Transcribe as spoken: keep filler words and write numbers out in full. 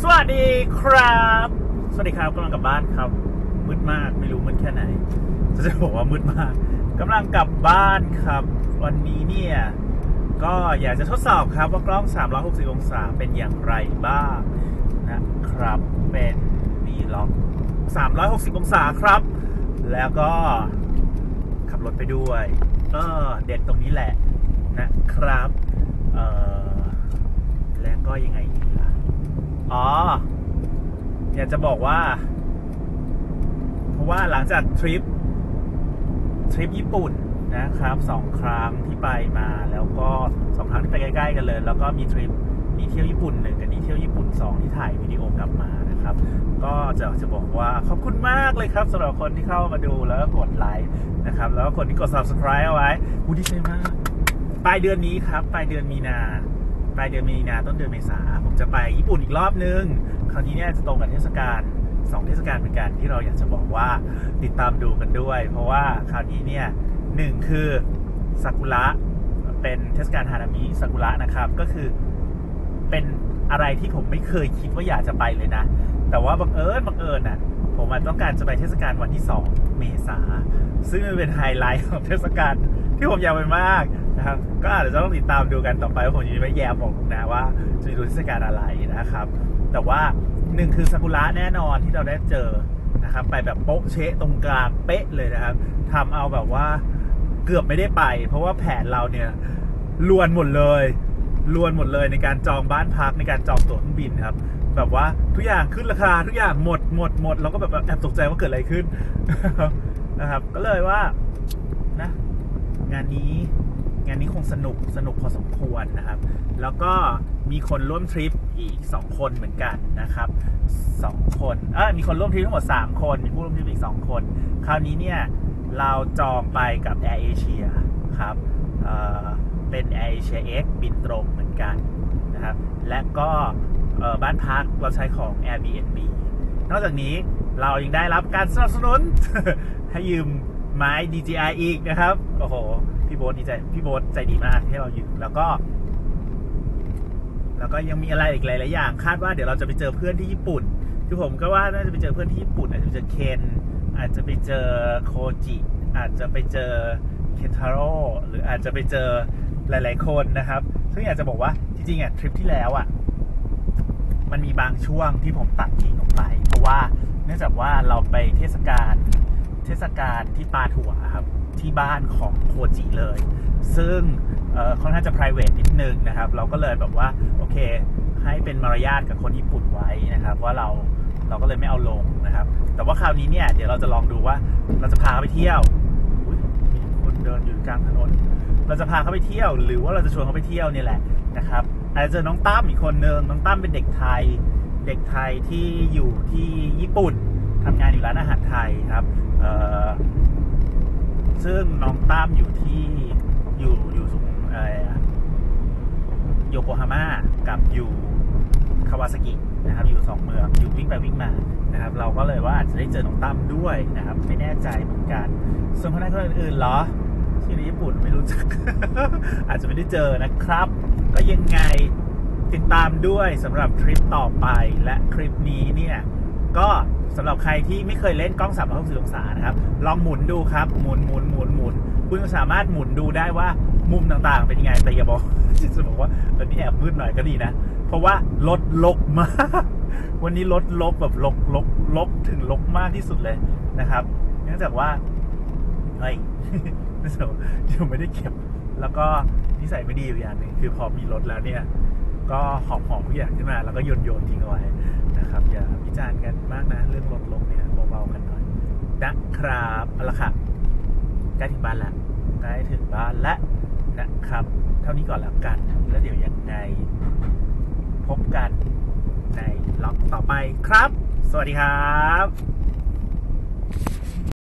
สวัสดีครับสวัสดีครับกำลังกลับบ้านครับมืดมากไม่รู้มืดแค่ไหนจะบอกว่ามืดมากกำลังกลับบ้านครับวันนี้เนี่ยก็อยากจะทดสอบครับว่ากล้องสามร้อยหกสิบองศาเป็นอย่างไรบ้างนะครับเป็นวีล็อกสามร้อยหกสิบองศาครับแล้วก็ขับรถไปด้วยเออเด็ดตรงนี้แหละนะครับเออแล้วก็ยังไงอีกล่ะอ๋ออยากจะบอกว่าเพราะว่าหลังจากทริปทริปญี่ปุ่นนะครับสองครั้งที่ไปมาแล้วก็สองครั้งที่ไปใกล้ๆกันเลยแล้วก็มีทริปมีเที่ยวญี่ปุ่นหนึ่งกับมีเที่ยวญี่ปุ่นสองที่ถ่ายวิดีโอกลับมานะครับก็จะจะบอกว่าขอบคุณมากเลยครับสำหรับคนที่เข้ามาดูแล้วก็กดไลค์นะครับแล้วก็คนที่กด ซับสไครบ์ เอาไว้อู้ดีใจมากปลายเดือนนี้ครับปลายเดือนมีนาปลายเดือนมีนาต้นเดือนเมษาผมจะไปญี่ปุ่นอีกรอบนึงคราวนี้เนี่ยจะตรงกับเทศกาลสองเทศกาลเป็นกันที่เราอยากจะบอกว่าติดตามดูกันด้วยเพราะว่าคราวนี้เนี่ยหนึ่งคือซากุระเป็นเทศกาลฮานามิซากุระนะครับก็คือเป็นอะไรที่ผมไม่เคยคิดว่าอยากจะไปเลยนะแต่ว่าบังเอิญบังเอิญอ่ะผมต้องการจะไปเทศกาลวันที่สองเมษาซึ่งเป็นไฮไลท์ของเทศกาลที่ผมอยากไปมากนะครับก็อาจจะต้องติดตามดูกันต่อไปว่าผมจะไม่แย่บอกนะว่าจะดูเทศกาลอะไรนะครับแต่ว่าหนึ่งคือซากุระแน่นอนที่เราได้เจอนะครับไปแบบโป๊ะเชะตรงกลางเป๊ะเลยนะครับทำเอาแบบว่าเกือบไม่ได้ไปเพราะว่าแผนเราเนี่ยลวนหมดเลยลวนหมดเลยในการจองบ้านพักในการจองตั๋วเครื่องบินครับแบบว่าทุกอย่างขึ้นราคาทุกอย่างหมดหมดหมดเราก็แบบแอบตกใจว่าเกิดอะไรขึ้นนะครับก็เลยว่านะงานนี้งานนี้คงสนุกสนุกพอสมควรนะครับแล้วก็มีคนร่วมทริปอีกสองคนเหมือนกันนะครับสองคนเออมีคนร่วมทริปทั้งหมดสามคนมีผู้ร่วมทริปอีกสองคนคราวนี้เนี่ยเราจองไปกับ Air Asia ครับเอ่อเป็น Air Asia X บินตรงเหมือนกันนะครับและก็บ้านพักเราใช้ของ Airbnb นอกจากนี้เรายังได้รับการสนับสนุน ให้ยืมไม้ ดี จี ไอ อีกนะครับโอ้โหพี่โบ๊ทดีใจพี่โบ๊ทใจดีมากให้เรายืมแล้วก็แล้วก็ยังมีอะไรอีกหลายๆอย่างคาดว่าเดี๋ยวเราจะไปเจอเพื่อนที่ญี่ปุ่นคือผมก็ว่าน่าจะไปเจอเพื่อนที่ญี่ปุ่นอาจจะไปเจอเคนอาจจะไปเจอโคจิอาจจะไปเจอเคนทาโร่หรืออาจจะไปเจอหลายๆคนนะครับซึ่งอยากจะบอกว่าจริงๆอ่ะทริปที่แล้วอ่ะมันมีบางช่วงที่ผมตัดทิ้งออกไปเพราะว่าเนื่องจากว่าเราไปเทศกาลเทศกาลที่ปาถัวครับที่บ้านของโคจิเลยซึ่งค่อนข้างจะ private นิดนึงนะครับเราก็เลยแบบว่าโอเคให้เป็นมารยาทกับคนญี่ปุ่นไว้นะครับว่าเราเราก็เลยไม่เอาลงนะครับแต่ว่าคราวนี้เนี่ยเดี๋ยวเราจะลองดูว่าเราจะพาเขาไปเที่ยวมีคนเดินอยู่กลางถนนเราจะพาเขาไปเที่ยวหรือว่าเราจะชวนเขาไปเที่ยวนี่แหละนะครับอาจจะเจอน้องตั้มอีกคนนึงน้องตั้มเป็นเด็กไทยเด็กไทยที่อยู่ที่ญี่ปุ่นทำงานอยู่ร้านอาหารไทยครับซึ่งน้องตั้มอยู่ที่อยู่อยู่อะไรโยโกฮาม่ากับอยู่คาวาซากินะครับอยู่สองเมืองอยู่วิ่งไปวิ่งมานะครับเราก็เลยว่าอาจจะได้เจอน้องตั้มด้วยนะครับไม่แน่ใจเหมือนกันส่วนคนนั้นคนอื่นๆเหรอที่ในญี่ปุ่นไม่รู้จัก อาจจะไม่ได้เจอนะครับก็ยังไงติดตามด้วยสำหรับทริปต่อไปและคลิปนี้เนี่ยก็สำหรับใครที่ไม่เคยเล่นกล้องสามร้อยหกสิบองศานะครับลองหมุนดูครับหมุนหมุนหมุนหมุนคุณสามารถหมุนดูได้ว่ามุมต่างๆเป็นยังไงแต่อย่าบอกจะบอกว่าตอนนี้แอบมืดหน่อยก็ดีนะเพราะว่ารถลกมากวันนี้รถลกแบบลกลกลกถึงลกมากที่สุดเลยนะครับเนื่องจากว่าเฮ้ยเดี๋ยวไม่ได้เก็บแล้วก็นิสัยไม่ดีอยู่อย่างหนึ่งคือพอมีรถแล้วเนี่ยก็หอบหอบทุกอย่างขึ้นมาแล้วก็โยนโยนทิ้งเอาไว้นะครับอย่าวิจารณ์กันมากนะเรื่องรถลกเนี่ยเบาๆกันหน่อยนะครับเอาละครับใกล้ถึงบ้านแล้วใกล้ถึงบ้านแล้วนะครับเท่านี้ก่อนแล้วกันแล้วเดี๋ยวยังไงพบกันในล็อกต่อไปครับสวัสดีครับ